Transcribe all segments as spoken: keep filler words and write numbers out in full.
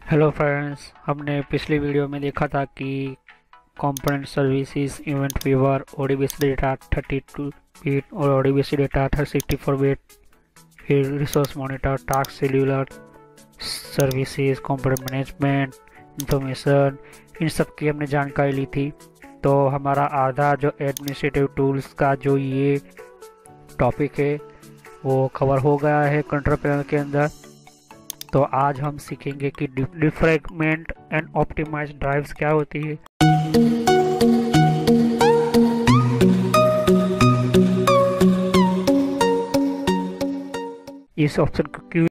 Hello friends, हमने पिछली video में देखा था कि component services event viewer ODBC data thirty two bit और ODBC data sixty four bit, फिर resource monitor, task scheduler, services, component management, information, इन सब की हमने जानकारी ली थी। तो हमारा आधा जो एडमिनिस्ट्रेटिव टूल्स का जो ये टॉपिक है वो कवर हो गया है कंट्रोल पैनल के अंदर। तो आज हम सीखेंगे कि डिफ्रैगमेंट एंड ऑप्टिमाइज ड्राइव्स क्या होती है, इस ऑप्शन को क्यों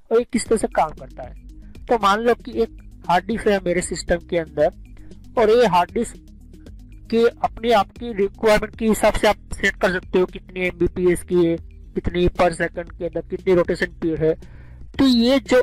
और ये किस तरह से काम करता है। तो मान लो कि एक हार्ड डिस्क है मेरे सिस्टम के अंदर, और ये हार्ड डिस्क के अपनी आपकी रिक्वायरमेंट के हिसाब से आप सेट कर सकते हो कितनी एमबीपीएस की है, कितनी पर सेकंड के अंदर कितनी रोटेशन स्पीड है। तो ये जो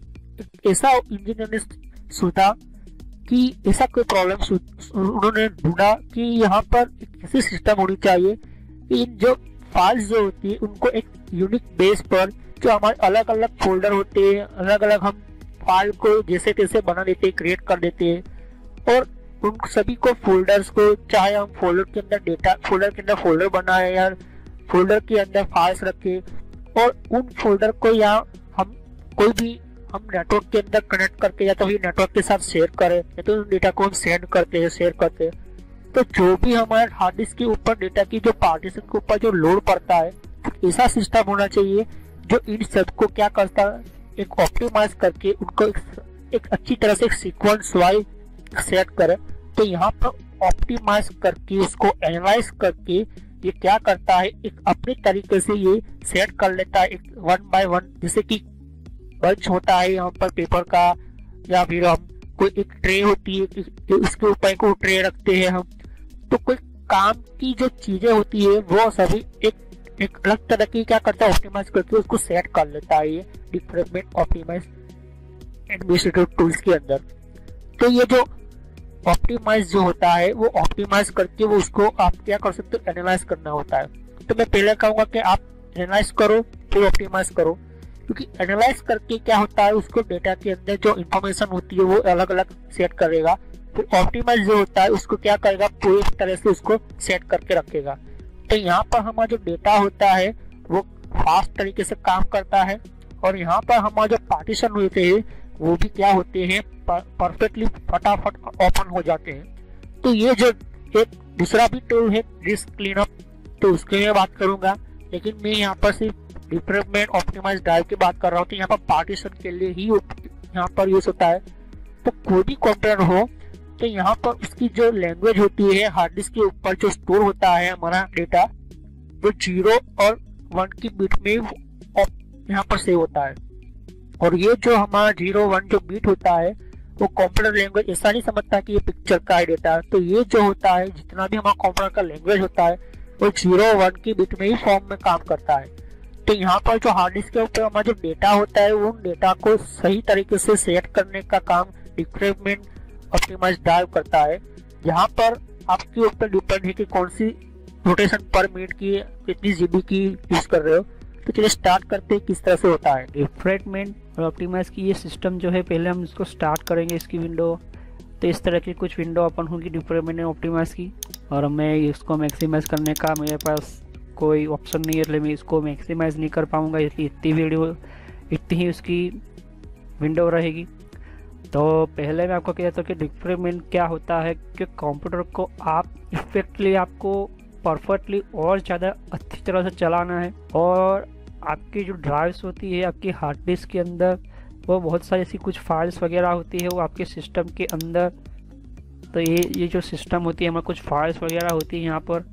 ऐसा इंजीनियर ने सोचा कि ऐसा कोई प्रॉब्लम उन्होंने ढूंढा कि यहाँ पर एक ऐसी सिस्टम होनी चाहिए कि इन जो फाइल्स जो होती है उनको एक यूनिक बेस पर, जो हमारे अलग अलग फोल्डर होते हैं, अलग अलग हम फाइल को जैसे तैसे बना देते हैं, क्रिएट कर देते हैं, और उन सभी को फोल्डर्स को, चाहे हम फोल्डर के अंदर डेटा फोल्डर के अंदर फोल्डर बनाए या फोल्डर के अंदर फाइल्स रखे, और उन फोल्डर को या हम कोई भी हम नेटवर्क के अंदर कनेक्ट करके या तो फिर नेटवर्क के साथ शेयर करें या तो डेटा को हम सेंड करते हैं शेयर करते हैं। तो जो भी हमारे हार्ड डिस्क के ऊपर डेटा की जो पार्टीशन के ऊपर जो लोड पड़ता है, ऐसा सिस्टम होना चाहिए जो इन सब को क्या करता है, एक ऑप्टिमाइज करके उनको एक, एक अच्छी तरह से एक सीक्वेंस वाइज सेट करे। तो यहाँ पर ऑप्टिमाइज करके उसको एनालाइज करके ये क्या करता है, एक अपने तरीके से ये सेट कर लेता है एक वन बाय वन। जैसे कि बंच होता है यहाँ पर पेपर का, या फिर हम कोई एक ट्रे होती है, इसके ऊपर को ट्रे रखते हैं हम, तो कोई काम की जो चीजें होती है वो सभी एक एक अलग तरह की क्या करता है, ऑप्टिमाइज करके उसको सेट कर लेता है ये डिप्लॉयमेंट ऑप्टिमाइज एडमिनिस्ट्रेटिव टूल्स के अंदर। तो ये जो ऑप्टिमाइज जो होता है वो ऑप्टिमाइज करके वो उसको आप क्या कर सकते हो, एनालाइज करना होता है। तो मैं पहले कहूंगा कि आप एनालाइज करो फिर ऑप्टिमाइज करो, क्योंकि एनालाइज करके क्या होता है, उसको डेटा के अंदर जो इंफॉर्मेशन होती है वो अलग अलग सेट करेगा। फिर ऑप्टिमाइज जो होता है उसको क्या करेगा, पूरी तरह से उसको सेट करके रखेगा। तो यहाँ पर हमारा जो डेटा होता है वो फास्ट तरीके से काम करता है, और यहाँ पर हमारे जो पार्टीशन होते हैं वो भी क्या होते हैं, परफेक्टली फटाफट ओपन हो जाते हैं। तो ये जो एक दूसरा भी टूल है डिस्क क्लीनअप, तो उसके लिए बात करूंगा, लेकिन मैं यहाँ पर सिर्फ डिप्लॉयमेंट ऑप्टिमाइज ड्राइव की बात कर रहा हूँ। तो यहाँ पर पार्टीशन के लिए ही यहाँ पर यूज होता है। तो कोई भी कंप्यूटर हो तो यहाँ पर उसकी जो लैंग्वेज होती है, हार्ड डिस्क के ऊपर जो स्टोर होता है हमारा डेटा, वो जीरो और वन की बीट में यहाँ पर सेव होता है। और ये जो हमारा जीरो वन जो बीट होता है वो कंप्यूटर लैंग्वेज ऐसा नहीं समझता कि ये पिक्चर का है डेटा। तो ये जो होता है, जितना भी हमारा कंप्यूटर का लैंग्वेज होता है वो जीरो वन की बीट में ही फॉर्म में काम करता है। तो यहाँ पर जो हार्ड डिस्क के ऊपर हमारा जो डेटा होता है वो डेटा को सही तरीके से सेट करने का काम डिप्लॉयमेंट ऑप्टिमाइज ड्राइव करता है। यहाँ पर आपके ऊपर डिपेंड है कि कौन सी रोटेशन पर मिनट की कितनी जीबी की यूज कर रहे हो। तो चलिए स्टार्ट करते हैं किस तरह से होता है डिप्लॉयमेंट और ऑप्टिमाइज की ये सिस्टम जो है। पहले हम इसको स्टार्ट करेंगे इसकी विंडो। तो इस तरह की कुछ विंडो ओपन होगी डिप्लॉयमेंट और ऑप्टिमाइज की, और मैं इसको मैक्सिमाइज करने का मेरे पास कोई ऑप्शन नहीं है, इसलिए मैं इसको मैक्सिमाइज नहीं कर पाऊंगा, इसलिए इतनी वीडियो इतनी ही उसकी विंडो रहेगी। तो पहले मैं आपको कहता हूँ कि डिप्लॉयमेंट क्या होता है कि कंप्यूटर को आप इफेक्टली आपको परफेक्टली और ज़्यादा अच्छी तरह से चलाना है, और आपकी जो ड्राइव्स होती है आपकी हार्ड डिस्क के अंदर वो बहुत सारी ऐसी कुछ फाइल्स वगैरह होती है वो आपके सिस्टम के अंदर। तो ये ये जो सिस्टम होती है हमारे कुछ फाइल्स वगैरह होती है, यहाँ पर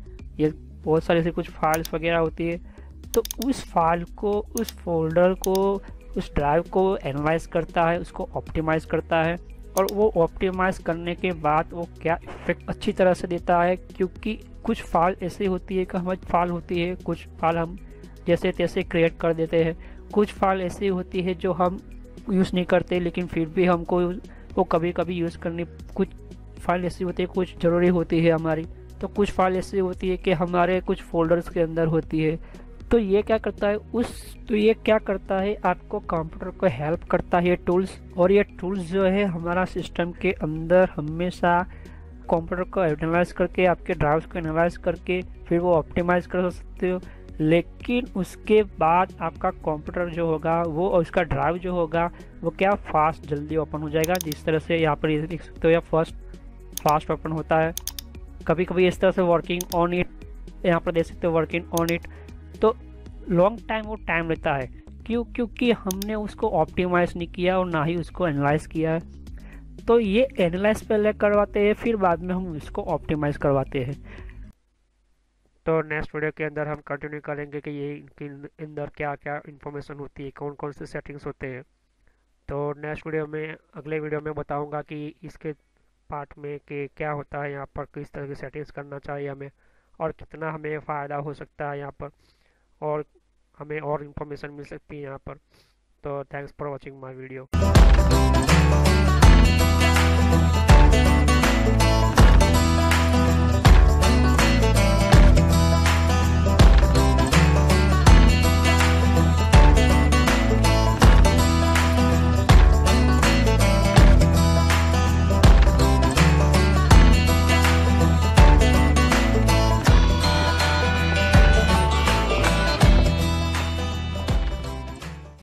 ये बहुत सारी ऐसी कुछ फाइल्स वगैरह होती है। तो उस फाइल को, उस फोल्डर को, उस ड्राइव को एनालाइज करता है, उसको ऑप्टिमाइज करता है, और वो ऑप्टिमाइज करने के बाद वो क्या इफेक्ट अच्छी तरह से देता है। क्योंकि कुछ फाइल ऐसी होती है कि हमारी फाइल होती है, कुछ फाइल हम जैसे तैसे क्रिएट कर देते हैं, कुछ फाइल ऐसी होती है जो हम यूज़ नहीं करते लेकिन फिर भी हमको वो कभी कभी यूज़ करनी, कुछ फाइल ऐसी होती है कुछ ज़रूरी होती है हमारी, तो कुछ फाइल ऐसी होती है कि हमारे कुछ फोल्डर्स के अंदर होती है। तो ये क्या करता है उस तो ये क्या करता है आपको कंप्यूटर को हेल्प करता है ये टूल्स, और ये टूल्स जो है हमारा सिस्टम के अंदर हमेशा कंप्यूटर को एनालाइज करके, आपके ड्राइव्स को एनालाइज करके फिर वो ऑप्टिमाइज कर सकते हो। लेकिन उसके बाद आपका कंप्यूटर जो होगा वो, और उसका ड्राइव जो होगा वो क्या फास्ट जल्दी ओपन हो जाएगा। जिस तरह से यहाँ पर देख सकते हो या फर्स्ट फास्ट ओपन होता है, कभी कभी इस तरह से वर्किंग ऑन इट, यहाँ पर देख सकते हो वर्किंग ऑन इट। तो लॉन्ग टाइम वो टाइम लेता है, क्यों? क्योंकि हमने उसको ऑप्टिमाइज नहीं किया और ना ही उसको एनालाइज किया है। तो ये एनालाइज पहले करवाते हैं, फिर बाद में हम इसको ऑप्टिमाइज करवाते हैं। तो नेक्स्ट वीडियो के अंदर हम कंटिन्यू करेंगे कि ये इनके अंदर क्या क्या इन्फॉर्मेशन होती है, कौन कौन से सेटिंग्स होते हैं। तो नेक्स्ट वीडियो में, अगले वीडियो में बताऊंगा कि इसके पार्ट में कि क्या होता है यहाँ पर, किस तरह की सेटिंग्स करना चाहिए हमें, और कितना हमें फ़ायदा हो सकता है यहाँ पर, और हमें और इन्फॉर्मेशन मिल सकती है यहाँ पर। तो thanks for watching my video.